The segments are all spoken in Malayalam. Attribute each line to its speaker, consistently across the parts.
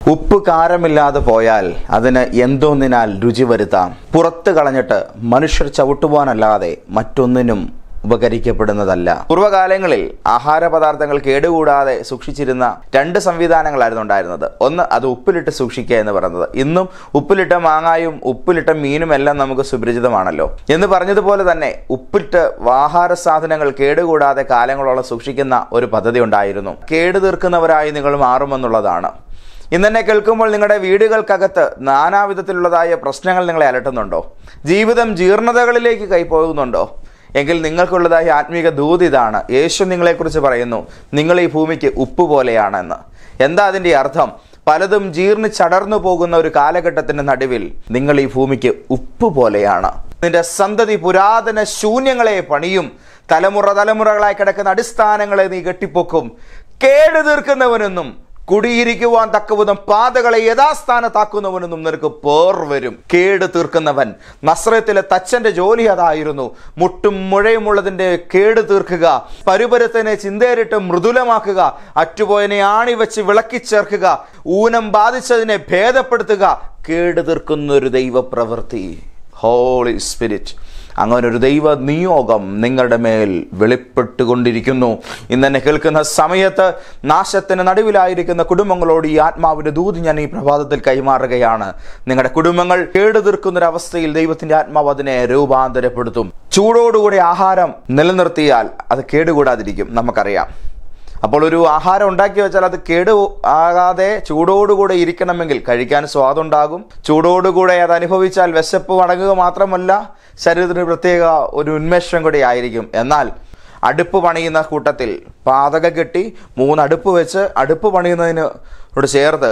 Speaker 1: ഉപ്പ് കാരമില്ലാതെ പോയാൽ അതിന് എന്തോന്നിനാൽ രുചി വരുത്താം. പുറത്ത് കളഞ്ഞിട്ട് മനുഷ്യർ ചവിട്ടുവാനല്ലാതെ മറ്റൊന്നിനും ഉപകരിക്കപ്പെടുന്നതല്ല. പൂർവ്വകാലങ്ങളിൽ ആഹാര പദാർത്ഥങ്ങൾ കേടുകൂടാതെ സൂക്ഷിച്ചിരുന്ന രണ്ട് സംവിധാനങ്ങളായിരുന്നു ഉണ്ടായിരുന്നത്. ഒന്ന്, അത് ഉപ്പിലിട്ട് സൂക്ഷിക്കുക എന്ന് പറയുന്നത്. ഇന്നും ഉപ്പിലിട്ട മാങ്ങായും ഉപ്പിലിട്ട മീനും എല്ലാം നമുക്ക് സുപരിചിതമാണല്ലോ. എന്ന് പറഞ്ഞതുപോലെ തന്നെ ഉപ്പിട്ട് ആഹാര സാധനങ്ങൾ കേടുകൂടാതെ കാലങ്ങളോളം സൂക്ഷിക്കുന്ന ഒരു പദ്ധതി ഉണ്ടായിരുന്നു. കേടു തീർക്കുന്നവരായി നിങ്ങൾ മാറുമെന്നുള്ളതാണ്. ഇന്നെന്നെ കേൾക്കുമ്പോൾ നിങ്ങളുടെ വീടുകൾക്കകത്ത് നാനാവിധത്തിലുള്ളതായ പ്രശ്നങ്ങൾ നിങ്ങളെ അലട്ടുന്നുണ്ടോ? ജീവിതം ജീർണതകളിലേക്ക് കൈപ്പോകുന്നുണ്ടോ? എങ്കിൽ നിങ്ങൾക്കുള്ളതായ ആത്മീക ദൂത് ഇതാണ്. യേശു നിങ്ങളെക്കുറിച്ച് പറയുന്നു, നിങ്ങൾ ഈ ഭൂമിക്ക് ഉപ്പ് പോലെയാണെന്ന്. എന്താ അതിൻ്റെ അർത്ഥം? പലതും ജീർണിച്ചടർന്നു പോകുന്ന ഒരു കാലഘട്ടത്തിന്റെ നടുവിൽ നിങ്ങൾ ഈ ഭൂമിക്ക് ഉപ്പ് പോലെയാണ്. നിന്റെ സന്തതി പുരാതന ശൂന്യങ്ങളെ പണിയും. തലമുറകളായി കിടക്കുന്ന അടിസ്ഥാനങ്ങളെ നീ കെട്ടിപ്പൊക്കും. കേടു തീർക്കുന്നവനെന്നും കുടിയിരിക്കുവാൻ തക്കവിധം പാതകളെ യഥാസ്ഥാനത്താക്കുന്നവനെന്നും നിനക്ക് പേർ വരും. കേട് തീർക്കുന്നവൻ. നസ്രത്തിലെ തച്ചന്റെ ജോലി അതായിരുന്നു. മുട്ടും മുഴയുമുള്ളതിന്റെ കേട് തീർക്കുക, പരുപരത്തിനെ ചിന്തേറിട്ട് മൃദുലമാക്കുക, അറ്റുപോയനെ ആണിവെച്ച് വിളക്കിച്ചേർക്കുക, ഊനം ബാധിച്ചതിനെ ഭേദപ്പെടുത്തുക. കേട് തീർക്കുന്ന ഒരു ദൈവപ്രവൃത്തി. ഹോളി സ്പിരിറ്റ്, അങ്ങനെ ഒരു ദൈവ നിയോഗം നിങ്ങളുടെ മേൽ വെളിപ്പെട്ടുകൊണ്ടിരിക്കുന്നു. ഇന്നെന്നെ കേൾക്കുന്ന സമയത്ത് നാശത്തിന് നടുവിലായിരിക്കുന്ന കുടുംബങ്ങളോട് ഈ ആത്മാവിന്റെ ദൂത് ഞാൻ ഈ പ്രഭാതത്തിൽ കൈമാറുകയാണ്. നിങ്ങളുടെ കുടുംബങ്ങൾ കേടുതീർക്കുന്നൊരവസ്ഥയിൽ ദൈവത്തിന്റെ ആത്മാവ് അതിനെ രൂപാന്തരപ്പെടുത്തും. ചൂടോടുകൂടി ആഹാരം നിലനിർത്തിയാൽ അത് കേടുകൂടാതിരിക്കും, നമുക്കറിയാം. അപ്പോൾ ഒരു ആഹാരം ഉണ്ടാക്കി വെച്ചാൽ അത് കേടു ആകാതെ ചൂടോടുകൂടെ ഇരിക്കണമെങ്കിൽ കഴിക്കാൻ സ്വാദുണ്ടാകും. ചൂടോടുകൂടെ അത് അനുഭവിച്ചാൽ വിശപ്പ് അടങ്ങുക മാത്രമല്ല, ശരീരത്തിന് പ്രത്യേക ഒരു ഉന്മേഷം കൂടി ആയിരിക്കും. എന്നാൽ അടുപ്പ് പണിയുന്ന കൂട്ടത്തിൽ പാതക കെട്ടി 3 അടുപ്പ് വെച്ച് അടുപ്പ് പണിയുന്നതിനോട് ചേർത്ത്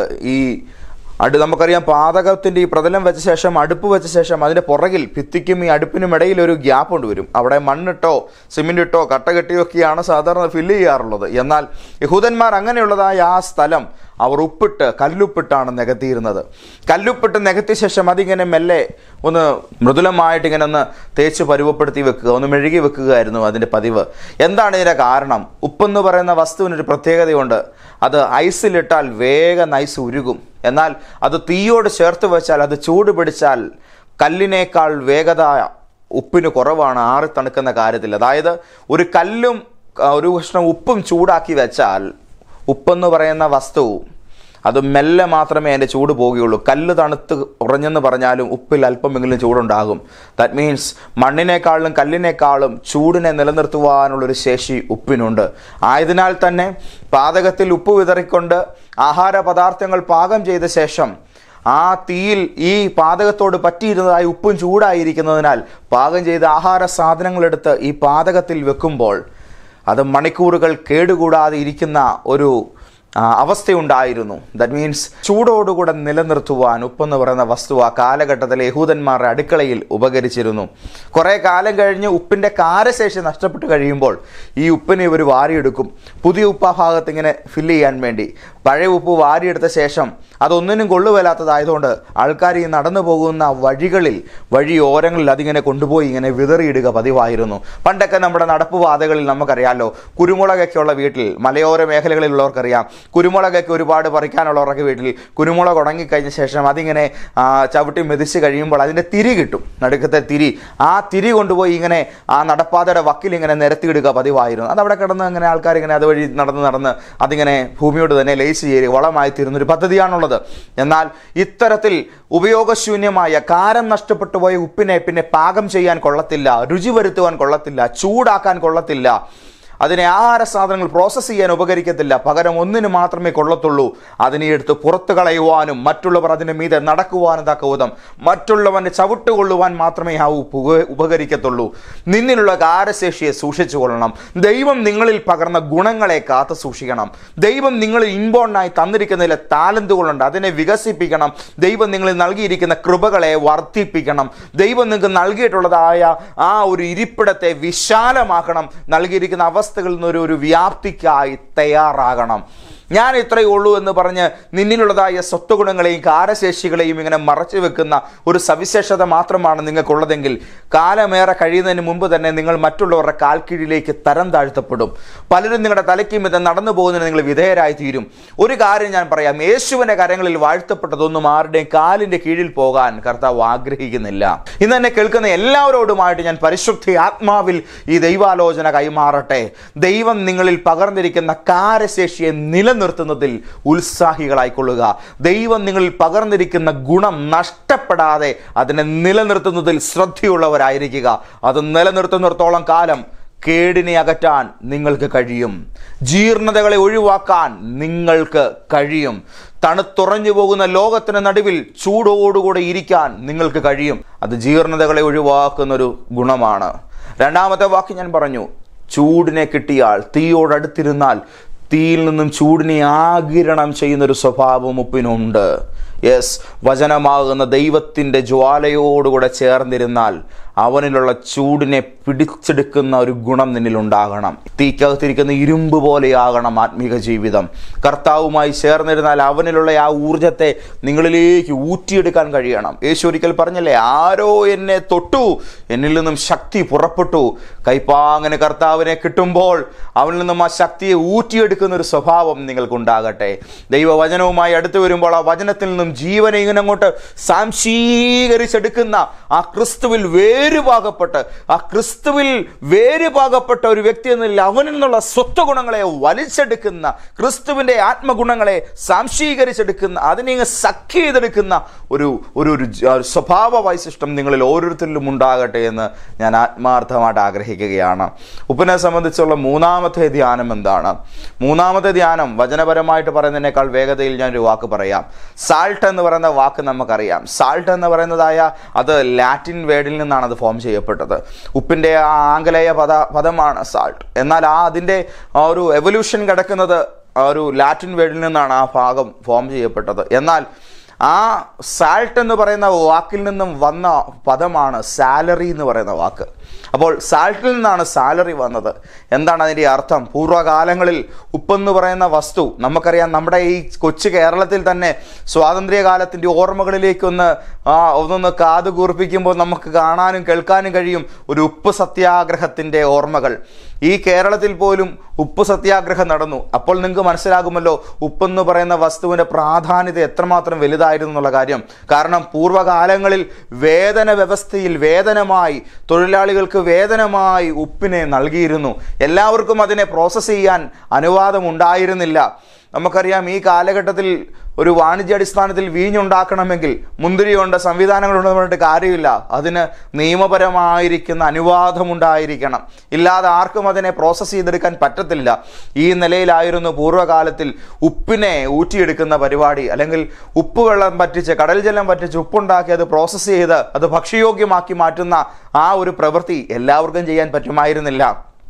Speaker 1: നമുക്കറിയാം, പാതകത്തിന്റെ ഈ പ്രതലം വെച്ച ശേഷം അടുപ്പ് വെച്ച ശേഷം അതിന്റെ പുറകിൽ ഭിത്തിക്കും ഈ അടുപ്പിനും ഇടയിൽ ഒരു ഗ്യാപ്പ് കൊണ്ടുവരും. അവിടെ മണ്ണിട്ടോ സിമെന്റ് ഇട്ടോ കട്ട കെട്ടിയൊക്കെയാണ് സാധാരണ ഫില്ല് ചെയ്യാറുള്ളത്. എന്നാൽ യഹൂദന്മാർ അങ്ങനെയുള്ളതായ ആ സ്ഥലം അവർ കല്ലുപ്പിട്ടാണ് നികത്തിയിരുന്നത്. കല്ലുപ്പിട്ട് നികത്തിയ ശേഷം അതിങ്ങനെ മെല്ലെ ഒന്ന് മൃദുലമായിട്ട് ഇങ്ങനെ ഒന്ന് തേച്ച് പരുവപ്പെടുത്തി വെക്കുക, ഒന്ന് മെഴുകി വെക്കുകയായിരുന്നു അതിൻ്റെ പതിവ്. എന്താണ് ഇതിൻ്റെ കാരണം? ഉപ്പെന്ന് പറയുന്ന വസ്തുവിനൊരു പ്രത്യേകതയുണ്ട്. അത് ഐസിലിട്ടാൽ വേഗം ഐസ് ഉരുകും. എന്നാൽ അത് തീയോട് ചേർത്ത് വെച്ചാൽ, അത് ചൂട് പിടിച്ചാൽ കല്ലിനേക്കാൾ വേഗത ഉപ്പിന് കുറവാണ് ആറി തണുക്കുന്ന കാര്യത്തിൽ. അതായത് ഒരു കല്ലും ഒരു കഷ്ണം ഉപ്പും ചൂടാക്കി വെച്ചാൽ ഉപ്പെന്ന് പറയുന്ന വസ്തു അത് മെല്ലെ മാത്രമേ അതിൻ്റെ ചൂട് പോവുകയുള്ളൂ. കല്ല് തണുത്ത് ഉറഞ്ഞെന്ന് പറഞ്ഞാലും ഉപ്പിൽ അല്പമെങ്കിലും ചൂടുണ്ടാകും. ദാറ്റ് മീൻസ് മണ്ണിനേക്കാളും കല്ലിനേക്കാളും ചൂടിനെ നിലനിർത്തുവാനുള്ളൊരു ശേഷി ഉപ്പിനുണ്ട്. ആയതിനാൽ തന്നെ പാതകത്തിൽ ഉപ്പ് വിതറിക്കൊണ്ട് ആഹാര പദാർത്ഥങ്ങൾ പാകം ചെയ്ത ശേഷം ആ തീയിൽ ഈ പാതകത്തോട് പറ്റിയിരുന്നതായി ഉപ്പും ചൂടായിരിക്കുന്നതിനാൽ പാകം ചെയ്ത ആഹാര സാധനങ്ങളെടുത്ത് ഈ പാതകത്തിൽ വെക്കുമ്പോൾ അത് മണിക്കൂറുകൾ കേടുകൂടാതെ ഇരിക്കുന്ന ഒരു അവസ്ഥയുണ്ടായിരുന്നു. ദാറ്റ് മീൻസ് ചൂടോടുകൂടെ നിലനിർത്തുവാൻ ഉപ്പെന്ന് പറയുന്ന വസ്തു ആ കാലഘട്ടത്തിലെ യഹൂദന്മാരുടെ അടുക്കളയിൽ ഉപകരിച്ചിരുന്നു. കുറേ കാലം കഴിഞ്ഞ് ഉപ്പിൻ്റെ കാരശേഷി നഷ്ടപ്പെട്ട് കഴിയുമ്പോൾ ഈ ഉപ്പിനെ ഇവർ വാരിയെടുക്കും. പുതിയ ഉപ്പ് ആ ഭാഗത്ത് ഇങ്ങനെ ഫില്ല് ചെയ്യാൻ വേണ്ടി. പഴയ ഉപ്പ് വാരിയെടുത്ത ശേഷം അതൊന്നിനും കൊള്ളുവല്ലാത്തതായതുകൊണ്ട് ആൾക്കാർ ഈ നടന്നു പോകുന്ന വഴിയോരങ്ങളിൽ അതിങ്ങനെ കൊണ്ടുപോയി ഇങ്ങനെ വിതറിയിടുക പതിവായിരുന്നു. പണ്ടൊക്കെ നമ്മുടെ നടപ്പുപാതകളിൽ നമുക്കറിയാമല്ലോ, കുരുമുളകൊക്കെയുള്ള വീട്ടിൽ, മലയോര മേഖലകളിലുള്ളവർക്കറിയാം, കുരുമുളകൊക്കെ ഒരുപാട് പറിക്കാനുള്ളവർക്ക് വീട്ടിൽ കുരുമുളക് ഉണങ്ങിക്കഴിഞ്ഞ ശേഷം അതിങ്ങനെ ചവിട്ടി മെതിച്ച് കഴിയുമ്പോൾ അതിൻ്റെ തിരി കിട്ടും, നടുക്കത്തെ തിരി. ആ തിരി കൊണ്ടുപോയി ഇങ്ങനെ ആ നടപ്പാതയുടെ വക്കിൽ ഇങ്ങനെ നിരത്തിയിടുക പതിവായിരുന്നു. അതവിടെ കിടന്ന് അങ്ങനെ ആൾക്കാർ ഇങ്ങനെ അതുവഴി നടന്ന് അതിങ്ങനെ ഭൂമിയോട് തന്നെ ലയിച്ച് ചേരി വളമായി തീരുന്നൊരു പദ്ധതിയാണുള്ളത്. എന്നാൽ ഇത്തരത്തിൽ ഉപയോഗശൂന്യമായ കാരം നഷ്ടപ്പെട്ടു പോയ ഉപ്പിനെ പിന്നെ പാകം ചെയ്യാൻ കൊള്ളത്തില്ല, രുചി വരുത്തുവാൻ കൊള്ളത്തില്ല, ചൂടാക്കാൻ കൊള്ളത്തില്ല, അതിനെ ആഹാര സാധനങ്ങൾ പ്രോസസ്സ് ചെയ്യാൻ ഉപകരിക്കത്തില്ല. പകരം ഒന്നിന് മാത്രമേ കൊള്ളത്തുള്ളൂ, അതിനെ എടുത്ത് പുറത്തു കളയുവാനും മറ്റുള്ളവർ അതിന് മീതെ നടക്കുവാനും തക്കവിധം മറ്റുള്ളവൻ്റെ ചവിട്ടുകൊള്ളുവാൻ മാത്രമേ ആ ഉപകരിക്കത്തുള്ളൂ. നിന്നിലുള്ള കാരശേഷിയെ സൂക്ഷിച്ചു കൊള്ളണം. ദൈവം നിങ്ങളിൽ പകർന്ന ഗുണങ്ങളെ കാത്തു സൂക്ഷിക്കണം. ദൈവം നിങ്ങളിൽ ഇൻബോണ്ടായി തന്നിരിക്കുന്നതിലെ ടാലന്റുകളുണ്ട്, അതിനെ വികസിപ്പിക്കണം. ദൈവം നിങ്ങളിൽ നൽകിയിരിക്കുന്ന കൃപകളെ വർദ്ധിപ്പിക്കണം. ദൈവം നിങ്ങൾക്ക് നൽകിയിട്ടുള്ളതായ ആ ഒരു ഇരിപ്പിടത്തെ വിശാലമാക്കണം. നൽകിയിരിക്കുന്ന അവസ്ഥകളിൽ നിന്നൊരു വ്യാപ്തിക്കായി തയ്യാറാകണം. ഞാൻ ഇത്രയേ ഉള്ളൂ എന്ന് പറഞ്ഞ് നിന്നിലുള്ളതായ സ്വത്തുഗുണങ്ങളെയും കാരശേഷികളെയും ഇങ്ങനെ മറച്ചു വെക്കുന്ന ഒരു സവിശേഷത മാത്രമാണ് നിങ്ങൾക്കുള്ളതെങ്കിൽ കാലമേറെ കഴിയുന്നതിന് മുമ്പ് തന്നെ നിങ്ങൾ മറ്റുള്ളവരുടെ കാൽക്കീഴിലേക്ക് തരം താഴ്ത്തപ്പെടും. പലരും നിങ്ങളുടെ തലയ്ക്ക് മിത നടന്നു പോകുന്നതിന് നിങ്ങൾ വിധേയരായി തീരും. ഒരു കാര്യം ഞാൻ പറയാം, യേശുവിൻ്റെ കരങ്ങളിൽ വാഴ്ത്തപ്പെട്ടതൊന്നും ആരുടെയും കാലിൻ്റെ കീഴിൽ പോകാൻ കർത്താവ് ആഗ്രഹിക്കുന്നില്ല. ഇന്ന് എന്നെ കേൾക്കുന്ന എല്ലാവരോടുമായിട്ട് ഞാൻ പരിശുദ്ധ ആത്മാവിൽ ഈ ദൈവാലോചന കൈമാറട്ടെ. ദൈവം നിങ്ങളിൽ പകർന്നിരിക്കുന്ന കാരശേഷിയെ നിലനിർത്തുന്നതിൽ ഉത്സാഹികളായിക്കൊള്ളുക. ദൈവം നിങ്ങളിൽ പകർന്നിരിക്കുന്ന ഗുണം നഷ്ടപ്പെടാതെ അതിനെ നിലനിർത്തുന്നതിൽ ശ്രദ്ധയുള്ളവരായിരിക്കുക. അത് നിലനിർത്തുന്നിടത്തോളം കാലം കേടിനെ അകറ്റാൻ നിങ്ങൾക്ക് കഴിയും. ജീർണതകളെ ഒഴിവാക്കാൻ നിങ്ങൾക്ക് കഴിയും. തണുത്തുറഞ്ഞു പോകുന്ന ലോകത്തിന് നടുവിൽ ചൂടോടുകൂടെ ഇരിക്കാൻ നിങ്ങൾക്ക് കഴിയും. അത് ജീർണതകളെ ഒഴിവാക്കുന്നൊരു ഗുണമാണ്. രണ്ടാമത്തെ വാക്ക് ഞാൻ പറഞ്ഞു, ചൂടിനെ കിട്ടിയാൽ, തീയോടടുത്തിരുന്നാൽ തീയിൽ നിന്നും ചൂടിനെ ആഗിരണം ചെയ്യുന്നൊരു സ്വഭാവം ഉപ്പിനുണ്ട്. യെസ്, വചനമാകുന്ന ദൈവത്തിൻ്റെ ജ്വാലയോടുകൂടെ ചേർന്നിരുന്നാൽ അവനിലുള്ള ചൂടിനെ പിടിച്ചെടുക്കുന്ന ഒരു ഗുണം നിന്നിലുണ്ടാകണം. തീക്കകത്തിരിക്കുന്ന ഇരുമ്പ് പോലെയാകണം ആത്മീക ജീവിതം. കർത്താവുമായി ചേർന്നിരുന്നാൽ അവനിലുള്ള ആ ഊർജത്തെ നിങ്ങളിലേക്ക് ഊറ്റിയെടുക്കാൻ കഴിയണം. യേശു ഒരിക്കൽ പറഞ്ഞല്ലേ, ആരോ എന്നെ തൊട്ടു, എന്നിൽ നിന്നും ശക്തി പുറപ്പെട്ടു. കൈപ്പാങ്ങനെ കർത്താവിനെ കിട്ടുമ്പോൾ അവനിൽ നിന്നും ആ ശക്തിയെ ഊറ്റിയെടുക്കുന്ന ഒരു സ്വഭാവം നിങ്ങൾക്കുണ്ടാകട്ടെ. ദൈവവചനവുമായി അടുത്ത് വരുമ്പോൾ ആ വചനത്തിൽ നിന്നും ജീവനെ ഇങ്ങനെ അങ്ങോട്ട് സാംശീകരിച്ചെടുക്കുന്ന ആ ക്രിസ്തുവിൽ വേരുപാകപ്പെട്ട ഒരു വ്യക്തി എന്നില്ല, അവനിൽ നിന്നുള്ള സ്വത്വഗുണങ്ങളെ വലിച്ചെടുക്കുന്ന, ക്രിസ്തുവിൻ്റെ ആത്മഗുണങ്ങളെ സാംശീകരിച്ചെടുക്കുന്ന, അതിനെ സഖ്യ ചെയ്തെടുക്കുന്ന ഒരു സ്വഭാവ വൈശിഷ്ട്യം നിങ്ങളിൽ ഓരോരുത്തരിലും ഉണ്ടാകട്ടെ എന്ന് ഞാൻ ആത്മാർത്ഥമായിട്ട് ആഗ്രഹിക്കുകയാണ്. ഉപ്പിനെ സംബന്ധിച്ചുള്ള മൂന്നാമത്തെ ധ്യാനം എന്താണ്? മൂന്നാമത്തെ ധ്യാനം വചനപരമായിട്ട് പറയുന്നതിനേക്കാൾ വേഗതയിൽ ഞാനൊരു വാക്ക് പറയാം. സാൾട്ട് എന്ന് പറയുന്ന വാക്ക് നമുക്കറിയാം. സാൾട്ട് എന്ന് പറയുന്നതായ അത് ലാറ്റിൻ വേർഡിൽ നിന്നാണ് അത് ഫോം ചെയ്യപ്പെട്ടത്. ഉപ്പിൻ്റെ ആംഗലേയ പദമാണ് സാൾട്ട്. എന്നാൽ അതിൻ്റെ ഒരു എവല്യൂഷൻ കിടക്കുന്നത് ഒരു ലാറ്റിൻ വേർഡിൽ നിന്നാണ് ആ ഭാഗം ഫോം ചെയ്യപ്പെട്ടത്. എന്നാൽ ആ സാൾട്ട് എന്ന് പറയുന്ന വാക്കിൽ നിന്നും വന്ന പദമാണ് സാലറി എന്ന് പറയുന്ന വാക്ക്. അപ്പോൾ സാൾട്ടിൽ നിന്നാണ് സാലറി വന്നത്. എന്താണ് അതിൻ്റെ അർത്ഥം? പൂർവ്വകാലങ്ങളിൽ ഉപ്പെന്ന് പറയുന്ന വസ്തു നമുക്കറിയാം. നമ്മുടെ ഈ കൊച്ചു കേരളത്തിൽ തന്നെ സ്വാതന്ത്ര്യകാലത്തിൻ്റെ ഓർമ്മകളിലേക്കൊന്ന് കാത് കൂർപ്പിക്കുമ്പോൾ നമുക്ക് കാണാനും കേൾക്കാനും കഴിയും ഒരു ഉപ്പ് സത്യാഗ്രഹത്തിൻ്റെ ഓർമ്മകൾ. ഈ കേരളത്തിൽ പോലും ഉപ്പ് സത്യാഗ്രഹം നടന്നു. അപ്പോൾ നിങ്ങൾക്ക് മനസ്സിലാകുമല്ലോ ഉപ്പെന്ന് പറയുന്ന വസ്തുവിൻ്റെ പ്രാധാന്യത എത്രമാത്രം വലുതായിരുന്നു എന്നുള്ള കാര്യം. കാരണം പൂർവ്വകാലങ്ങളിൽ വേതന വ്യവസ്ഥയിൽ തൊഴിലാളികൾക്ക് വേതനമായി ഉപ്പിനെ നൽകിയിരുന്നു. എല്ലാവർക്കും അതിനെ പ്രോസസ്സ് ചെയ്യാൻ അനുവാദം ഉണ്ടായിരുന്നില്ല. നമുക്കറിയാം, ഈ കാലഘട്ടത്തിൽ ഒരു വാണിജ്യാടിസ്ഥാനത്തിൽ വീഞ്ഞുണ്ടാക്കണമെങ്കിൽ മുന്തിരിയുണ്ട്, സംവിധാനങ്ങളുണ്ടെന്ന് പറഞ്ഞിട്ട് കാര്യമില്ല. അതിന് നിയമപരമായിരിക്കുന്ന അനുവാദമുണ്ടായിരിക്കണം. ഇല്ലാതെ ആർക്കും അതിനെ പ്രോസസ്സ് ചെയ്തെടുക്കാൻ പറ്റത്തില്ല. ഈ നിലയിലായിരുന്നു പൂർവ്വകാലത്തിൽ ഉപ്പിനെ ഊറ്റിയെടുക്കുന്ന പരിപാടി. അല്ലെങ്കിൽ ഉപ്പ് വെള്ളം പറ്റിച്ച്, കടൽ ജലം പറ്റിച്ച് ഉപ്പുണ്ടാക്കി അത് പ്രോസസ്സ് ചെയ്ത് അത് ഭക്ഷ്യയോഗ്യമാക്കി മാറ്റുന്ന ആ ഒരു പ്രവൃത്തി എല്ലാവർക്കും ചെയ്യാൻ പറ്റുമായിരുന്നില്ല.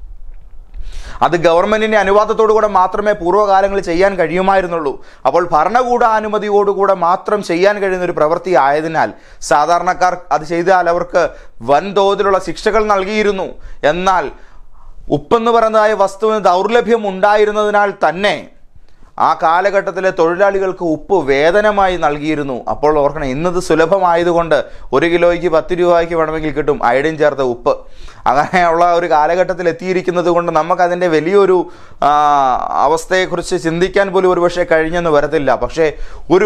Speaker 1: അത് ഗവൺമെന്റിന്റെ അനുവാദത്തോടുകൂടെ മാത്രമേ പൂർവ്വകാലങ്ങളിൽ ചെയ്യാൻ കഴിയുമായിരുന്നുള്ളൂ. അപ്പോൾ ഭരണകൂടാനുമതിയോടുകൂടെ മാത്രം ചെയ്യാൻ കഴിയുന്ന ഒരു പ്രവൃത്തി ആയതിനാൽ സാധാരണക്കാർ അത് ചെയ്താൽ അവർക്ക് വൻതോതിലുള്ള ശിക്ഷകൾ നൽകിയിരുന്നു. എന്നാൽ ഉപ്പെന്ന് പറയുന്നതായ വസ്തുവിന് ദൗർലഭ്യം ഉണ്ടായിരുന്നതിനാൽ തന്നെ ആ കാലഘട്ടത്തിലെ തൊഴിലാളികൾക്ക് ഉപ്പ് വേതനമായി നൽകിയിരുന്നു. അപ്പോൾ ഓർക്കണം, ഇന്നത് സുലഭമായതുകൊണ്ട് 1 കിലോയ്ക്ക് 10 രൂപയ്ക്ക് വേണമെങ്കിൽ കിട്ടും അയഡിൻ ചേർത്ത ഉപ്പ്. അങ്ങനെയുള്ള ഒരു കാലഘട്ടത്തിൽ എത്തിയിരിക്കുന്നത് കൊണ്ട് നമുക്കതിൻ്റെ വലിയൊരു അവസ്ഥയെക്കുറിച്ച് ചിന്തിക്കാൻ പോലും ഒരുപക്ഷെ കഴിഞ്ഞെന്ന് വരത്തില്ല. പക്ഷേ ഒരു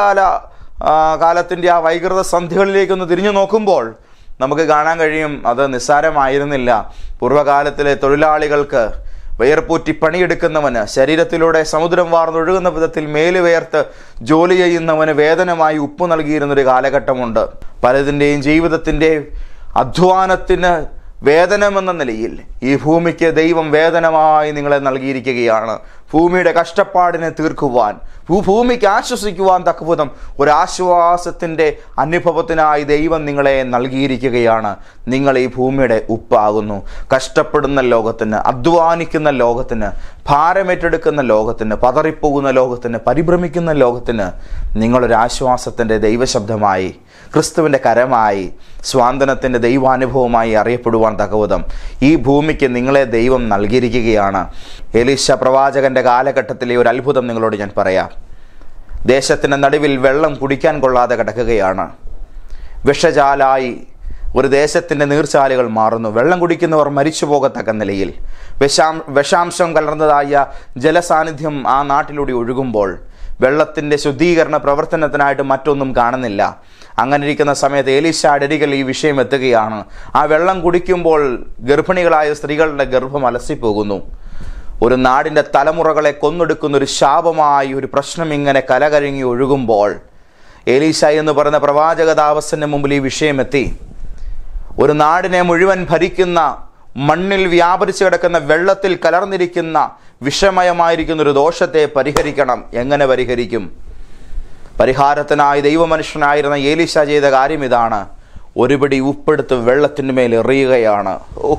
Speaker 1: കാലത്തിൻ്റെ ആ വൈകൃത സന്ധികളിലേക്കൊന്ന് തിരിഞ്ഞു നോക്കുമ്പോൾ നമുക്ക് കാണാൻ കഴിയും അത് നിസ്സാരമായിരുന്നില്ല. പൂർവ്വകാലത്തിലെ തൊഴിലാളികൾക്ക് വിയർപ്പൂറ്റി പണിയെടുക്കുന്നവന്, ശരീരത്തിലൂടെ സമുദ്രം വാർന്നൊഴുകുന്ന വിധത്തിൽ മേല് വിയർത്ത് ജോലി ചെയ്യുന്നവന് വേതനമായി ഉപ്പ് നൽകിയിരുന്നൊരു കാലഘട്ടമുണ്ട്. പലതിൻ്റെയും ജീവിതത്തിൻ്റെ അധ്വാനത്തിന് വേതനമെന്ന നിലയിൽ ഈ ഭൂമിക്ക് ദൈവം വേതനമായി നിങ്ങളെ നൽകിയിരിക്കുകയാണ്. ഭൂമിയുടെ കഷ്ടപ്പാടിനെ തീർക്കുവാൻ, ഭൂമിക്ക് ആശ്വസിക്കുവാൻ തക്കവിധം ഒരാശ്വാസത്തിൻ്റെ അനുഭവത്തിനായി ദൈവം നിങ്ങളെ നൽകിയിരിക്കുകയാണ്. നിങ്ങൾ ഈ ഭൂമിയുടെ ഉപ്പാകുന്നു. കഷ്ടപ്പെടുന്ന ലോകത്തിന്, അധ്വാനിക്കുന്ന ലോകത്തിന്, ഭാരമേറ്റെടുക്കുന്ന ലോകത്തിന്, പതറിപ്പോകുന്ന ലോകത്തിന്, പരിഭ്രമിക്കുന്ന ലോകത്തിന് നിങ്ങളൊരാശ്വാസത്തിൻ്റെ ദൈവശബ്ദമായി, ക്രിസ്തുവിൻ്റെ കരമായി, സ്വാന്തനത്തിൻ്റെ ദൈവാനുഭവമായി അറിയപ്പെടുവാൻ തക്കവിധം ഈ ഭൂമിക്ക് നിങ്ങളെ ദൈവം നൽകിയിരിക്കുകയാണ്. എലീശ പ്രവാചകന്റെ പ്രവാചകന്റെ കാലഘട്ടത്തിലെ ഒരു അത്ഭുതം നിങ്ങളോട് ഞാൻ പറയാം. ദേശത്തിൻ്റെ നടുവിൽ വെള്ളം കുടിക്കാൻ കൊള്ളാതെ കിടക്കുകയാണ്. വിഷചാലായി ഒരു ദേശത്തിൻ്റെ നീർച്ചാലുകൾ മാറുന്നു. വെള്ളം കുടിക്കുന്നവർ മരിച്ചു പോകത്തക്ക നിലയിൽ വിഷാംശം കലർന്നതായ ജലസാന്നിധ്യം ആ നാട്ടിലൂടെ ഒഴുകുമ്പോൾ വെള്ളത്തിൻ്റെ ശുദ്ധീകരണ പ്രവർത്തനത്തിനായിട്ട് മറ്റൊന്നും കാണുന്നില്ല. അങ്ങനെ ഇരിക്കുന്ന സമയത്ത് എലീശയുടെ അരികിൽ ഈ വിഷയം എത്തുകയാണ്. ആ വെള്ളം കുടിക്കുമ്പോൾ ഗർഭിണികളായ സ്ത്രീകളുടെ ഗർഭം അലസിപ്പോകുന്നു. ഒരു നാടിൻ്റെ തലമുറകളെ കൊന്നൊടുക്കുന്ന ഒരു ശാപമായി ഒരു പ്രശ്നം ഇങ്ങനെ കലകരങ്ങി ഒഴുകുമ്പോൾ എലീശ എന്ന് പറയുന്ന പ്രവാചകദാവസന്റെ മുമ്പിൽ ഈ വിഷയം എത്തി. ഒരു നാടിനെ മുഴുവൻ ഭരിക്കുന്ന, മണ്ണിൽ വ്യാപരിച്ചു കിടക്കുന്ന, വെള്ളത്തിൽ കലർന്നിരിക്കുന്ന വിഷമയമായിരിക്കുന്ന ഒരു ദോഷത്തെ പരിഹരിക്കണം. എങ്ങനെ പരിഹരിക്കും? പരിഹാരത്തിനായി ദൈവമനുഷ്യനായിരുന്ന എലീശ ചെയ്ത കാര്യം ഇതാണ്. ഒരുപിടി ഉപ്പെടുത്ത് വെള്ളത്തിൻ്റെ മേൽ എറിയുകയാണ്.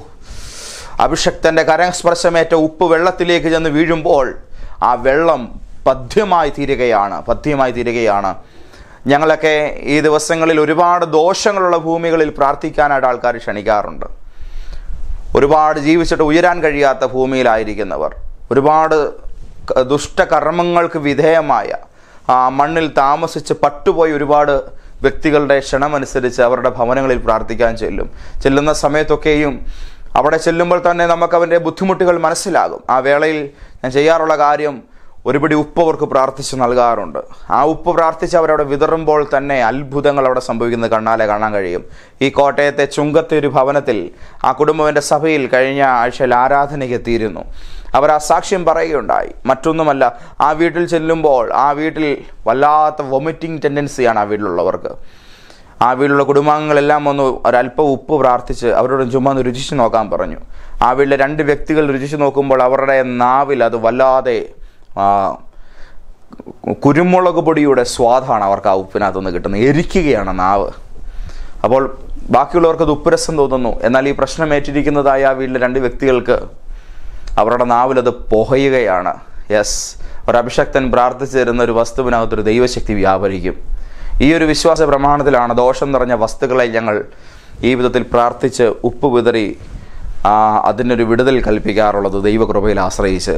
Speaker 1: അഭിഷക്തന്റെ കരസ്പർശമേറ്റ ഉപ്പ് വെള്ളത്തിലേക്ക് ചെന്ന് വീഴുമ്പോൾ ആ വെള്ളം പഥ്യമായി തീരുകയാണ്. ഞങ്ങളൊക്കെ ഈ ദിവസങ്ങളിൽ ഒരുപാട് ദോഷങ്ങളുള്ള ഭൂമികളിൽ പ്രാർത്ഥിക്കാനായിട്ട് ആൾക്കാർ ക്ഷണിക്കാറുണ്ട്. ഒരുപാട് ജീവിച്ചിട്ട് ഉയരാൻ കഴിയാത്ത ഭൂമിയിലായിരിക്കുന്നവർ, ഒരുപാട് ദുഷ്ടകർമ്മങ്ങൾക്ക് വിധേയമായ മണ്ണിൽ താമസിച്ച് പട്ടുപോയി ഒരുപാട് വ്യക്തികളുടെ ക്ഷണമനുസരിച്ച് അവരുടെ ഭവനങ്ങളിൽ പ്രാർത്ഥിക്കാൻ ചെല്ലുന്ന സമയത്തൊക്കെയും അവിടെ ചെല്ലുമ്പോൾ തന്നെ നമുക്ക് അവൻ്റെ ബുദ്ധിമുട്ടുകൾ മനസ്സിലാകും. ആ വേളയിൽ ഞാൻ ചെയ്യാറുള്ള കാര്യം, ഒരുപിടി ഉപ്പ് അവർക്ക് പ്രാർത്ഥിച്ച് നൽകാറുണ്ട്. ആ ഉപ്പ് പ്രാർത്ഥിച്ച് അവരവിടെ വിതറുമ്പോൾ തന്നെ അത്ഭുതങ്ങൾ അവിടെ സംഭവിക്കുന്നത് കണ്ണാലെ കാണാൻ കഴിയും. ഈ കോട്ടയത്തെ ചുങ്കത്തെ ഒരു ഭവനത്തിൽ ആ കുടുംബത്തിൻ്റെ സഭയിൽ കഴിഞ്ഞ ആഴ്ചയിൽ ആരാധനയ്ക്ക് എത്തിയിരുന്നു. അവർ ആ സാക്ഷ്യം പറയുകയുണ്ടായി. മറ്റൊന്നുമല്ല, ആ വീട്ടിൽ ചെല്ലുമ്പോൾ ആ വീട്ടിൽ വല്ലാത്ത വൊമിറ്റിംഗ് ടെൻഡൻസിയാണ് ആ വീട്ടിലുള്ളവർക്ക്. ആ വീട്ടിലുള്ള കുടുംബാംഗങ്ങളെല്ലാം ഒന്ന് ഒരല്പം ഉപ്പ് പ്രാർത്ഥിച്ച് അവരോട് ചുമ്മാ ഒന്ന് രുചിച്ച് നോക്കാൻ പറഞ്ഞു. ആ വീട്ടിലെ 2 വ്യക്തികൾ രുചിച്ച് നോക്കുമ്പോൾ അവരുടെ നാവിൽ അത് വല്ലാതെ കുരുമുളക് പൊടിയുടെ സ്വാദാണ് അവർക്ക് ആ ഉപ്പിനകത്തുനിന്ന് കിട്ടുന്നത്. എരിക്കുകയാണ് നാവ്. അപ്പോൾ ബാക്കിയുള്ളവർക്ക് അത് ഉപ്പുരസം തോന്നുന്നു. എന്നാൽ ഈ പ്രശ്നം ഏറ്റിരിക്കുന്നതായ ആ വീട്ടിലെ 2 വ്യക്തികൾക്ക് അവരുടെ നാവിലത് പുകയുകയാണ്. ഒരഭിഷക്തൻ പ്രാർത്ഥിച്ചു തരുന്ന ഒരു വസ്തുവിനകത്തൊരു ദൈവശക്തി വ്യാപരിക്കും. ഈ ഒരു വിശ്വാസ പ്രമാണത്തിലാണ് ദോഷം നിറഞ്ഞ വസ്തുക്കളെ ഞങ്ങൾ ഈ വിധത്തിൽ പ്രാർത്ഥിച്ച് ഉപ്പ് വിതറി അതിനൊരു വിടുതൽ കൽപ്പിക്കാറുള്ളത്, ദൈവകൃപയിൽ ആശ്രയിച്ച്.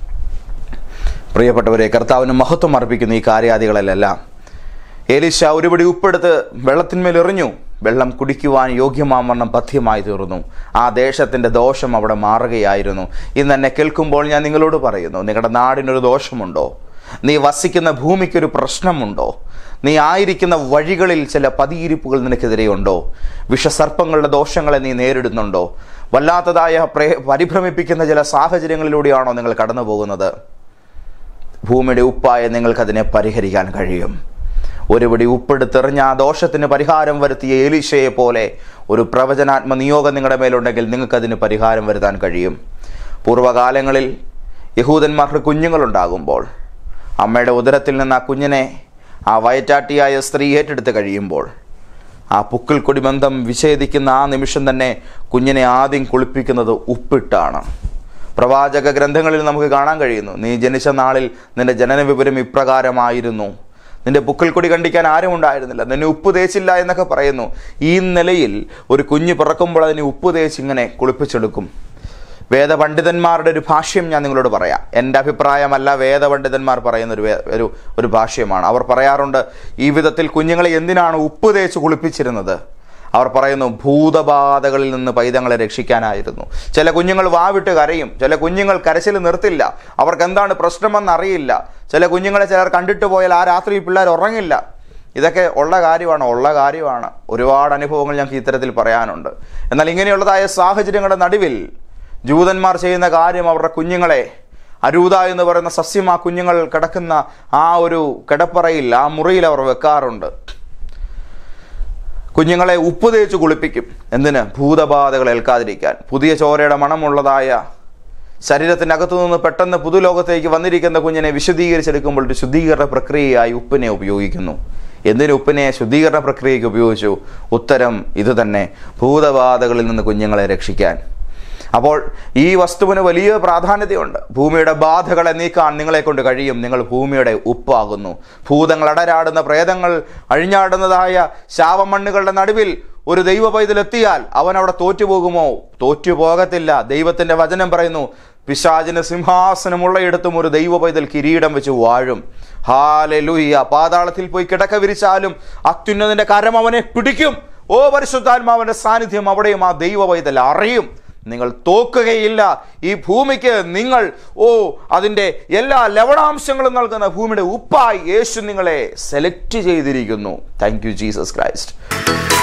Speaker 1: പ്രിയപ്പെട്ടവരെ, കർത്താവിന് മഹത്വം അർപ്പിക്കുന്ന ഈ കാര്യാദികളിലെല്ലാം എലീശ ഒരുപിടി ഉപ്പെടുത്ത് വെള്ളത്തിന്മേൽ എറിഞ്ഞു. വെള്ളം കുടിക്കുവാൻ യോഗ്യമാവണ്ണം പഥ്യമായി തീർന്നു. ആ ദേശത്തിൻ്റെ ദോഷം അവിടെ മാറുകയായിരുന്നു. ഇന്ന് എന്നെ കേൾക്കുമ്പോൾ ഞാൻ നിങ്ങളോട് പറയുന്നു, നിങ്ങളുടെ നാടിനൊരു ദോഷമുണ്ടോ? നീ വസിക്കുന്ന ഭൂമിക്കൊരു പ്രശ്നമുണ്ടോ? നീ ആയിരിക്കുന്ന വഴികളിൽ ചില പതിയിരിപ്പുകൾ നിനക്കെതിരെയുണ്ടോ? വിഷസർപ്പങ്ങളുടെ ദോഷങ്ങളെ നീ നേരിടുന്നുണ്ടോ? വല്ലാത്തതായ പരിഭ്രമിപ്പിക്കുന്ന ചില സാഹചര്യങ്ങളിലൂടെയാണോ നിങ്ങൾ കടന്നു പോകുന്നത്? ഭൂമിയുടെ ഉപ്പായ നിങ്ങൾക്കതിനെ പരിഹരിക്കാൻ കഴിയും. ഒരുപിടി ഉപ്പെടുത്തെറിഞ്ഞ ആ ദോഷത്തിന് പരിഹാരം വരുത്തിയ എലീശയെ പോലെ ഒരു പ്രവചനാത്മ നിയോഗം നിങ്ങളുടെ മേലുണ്ടെങ്കിൽ നിങ്ങൾക്കതിന് പരിഹാരം വരുത്താൻ കഴിയും. പൂർവ്വകാലങ്ങളിൽ യഹൂദന്മാർക്ക് കുഞ്ഞുങ്ങളുണ്ടാകുമ്പോൾ അമ്മയുടെ ഉദരത്തിൽ നിന്ന് ആ കുഞ്ഞിനെ ആ വയറ്റാട്ടിയായ സ്ത്രീ ഏറ്റെടുത്ത് കഴിയുമ്പോൾ ആ പുക്കിൽ കൊടി ബന്ധം വിച്ഛേദിക്കുന്ന ആ നിമിഷം തന്നെ കുഞ്ഞിനെ ആദ്യം കുളിപ്പിക്കുന്നത് ഉപ്പിട്ടാണ്. പ്രവാചക ഗ്രന്ഥങ്ങളിൽ നമുക്ക് കാണാൻ കഴിയുന്നു, നീ ജനിച്ച നാളിൽ നിന്റെ ജനന വിവരം ഇപ്രകാരമായിരുന്നു, നിന്റെ പുക്കിൽ കൊടി കണ്ടിക്കാൻ ആരും ഉണ്ടായിരുന്നില്ല, നിന്നെ ഉപ്പ് തേച്ചില്ല എന്നൊക്കെ പറയുന്നു. ഈ നിലയിൽ ഒരു കുഞ്ഞ് പിറക്കുമ്പോൾ അതിനെ ഉപ്പ് തേച്ച് ഇങ്ങനെ കുളിപ്പിച്ചെടുക്കും. വേദപണ്ഡിതന്മാരുടെ ഒരു ഭാഷ്യം ഞാൻ നിങ്ങളോട് പറയാം. എൻ്റെ അഭിപ്രായമല്ല, വേദപണ്ഡിതന്മാർ പറയുന്ന ഒരു ഭാഷ്യമാണ്. അവർ പറയാറുണ്ട്, ഈ വിധത്തിൽ കുഞ്ഞുങ്ങളെ എന്തിനാണ് ഉപ്പ് തേച്ച് കുളിപ്പിച്ചിരുന്നത്? അവർ പറയുന്നു, ഭൂതബാധകളിൽ നിന്ന് പൈതങ്ങളെ രക്ഷിക്കാനായിരുന്നു. ചില കുഞ്ഞുങ്ങൾ വാവിട്ട് കരയും, ചില കുഞ്ഞുങ്ങൾ കരച്ചിൽ നിർത്തില്ല, അവർക്ക് എന്താണ് പ്രശ്നമെന്ന് അറിയില്ല. ചില കുഞ്ഞുങ്ങളെ ചിലർ കണ്ടിട്ട് പോയാൽ ആ രാത്രി പിള്ളേർ ഉറങ്ങില്ല. ഇതൊക്കെ ഉള്ള കാര്യമാണ്. ഒരുപാട് അനുഭവങ്ങൾ ഞങ്ങൾക്ക് ഇത്തരത്തിൽ പറയാനുണ്ട്. എന്നാൽ ഇങ്ങനെയുള്ളതായ സാഹചര്യങ്ങളുടെ നടുവിൽ ജൂതന്മാർ ചെയ്യുന്ന കാര്യം, അവരുടെ കുഞ്ഞുങ്ങളെ അരൂത എന്ന് പറയുന്ന സസ്യം ആ കുഞ്ഞുങ്ങൾ കിടക്കുന്ന ആ ഒരു കിടപ്പറയിൽ, ആ മുറിയിൽ അവർ വെക്കാറുണ്ട്. കുഞ്ഞുങ്ങളെ ഉപ്പ് തേച്ച് കുളിപ്പിക്കും. എന്തിന്? ഭൂതബാധകൾ ഏൽക്കാതിരിക്കാൻ. പുതിയ ചോരയുടെ മണമുള്ളതായ ശരീരത്തിനകത്തു നിന്ന് പെട്ടെന്ന് പുതുലോകത്തേക്ക് വന്നിരിക്കുന്ന കുഞ്ഞിനെ വിശുദ്ധീകരിച്ചെടുക്കുമ്പോൾ ഒരു ശുദ്ധീകരണ പ്രക്രിയയായി ഉപ്പിനെ ഉപയോഗിക്കുന്നു. എന്തിന് ഉപ്പിനെ ശുദ്ധീകരണ പ്രക്രിയയ്ക്ക് ഉപയോഗിച്ചു? ഉത്തരം ഇത് തന്നെ, ഭൂതബാധകളിൽ നിന്ന് കുഞ്ഞുങ്ങളെ രക്ഷിക്കാൻ. അപ്പോൾ ഈ വസ്തുവിന് വലിയ പ്രാധാന്യതയുണ്ട്. ഭൂമിയുടെ ബാധകളെ നീക്കാൻ നിങ്ങളെ കൊണ്ട് കഴിയും. നിങ്ങൾ ഭൂമിയുടെ ഉപ്പാകുന്നു. ഭൂതങ്ങൾ അടരാടുന്ന, പ്രേതങ്ങൾ അഴിഞ്ഞാടുന്നതായ ശാപമണ്ണുകളുടെ നടുവിൽ ഒരു ദൈവ പൈതലെത്തിയാൽ അവൻ അവിടെ തോറ്റുപോകുമോ? തോറ്റുപോകത്തില്ല. ദൈവത്തിൻ്റെ വചനം പറയുന്നു, പിശാചിന് സിംഹാസനമുള്ളയിടത്തും ഒരു ദൈവ പൈതൽ കിരീടം വെച്ച് വാഴും. ഹല്ലേലൂയ. പാതാളത്തിൽ പോയി കിടക്ക വിരിച്ചാലും അത്യുന്നതന്റെ കരം അവനെ പിടിക്കും. ഓ പരിശുദ്ധാത്മാവിന്റെ സാന്നിധ്യം അവിടെയും ആ ദൈവ പൈതൽ അറിയും. നിങ്ങൾ തോക്കുകയില്ല. ഈ ഭൂമിക്ക് നിങ്ങൾ അതിൻ്റെ എല്ലാ ലവണാംശങ്ങളും നൽകുന്ന ഭൂമിയുടെ ഉപ്പായി യേശു നിങ്ങളെ സെലക്ട് ചെയ്തിരിക്കുന്നു. Thank you Jesus Christ.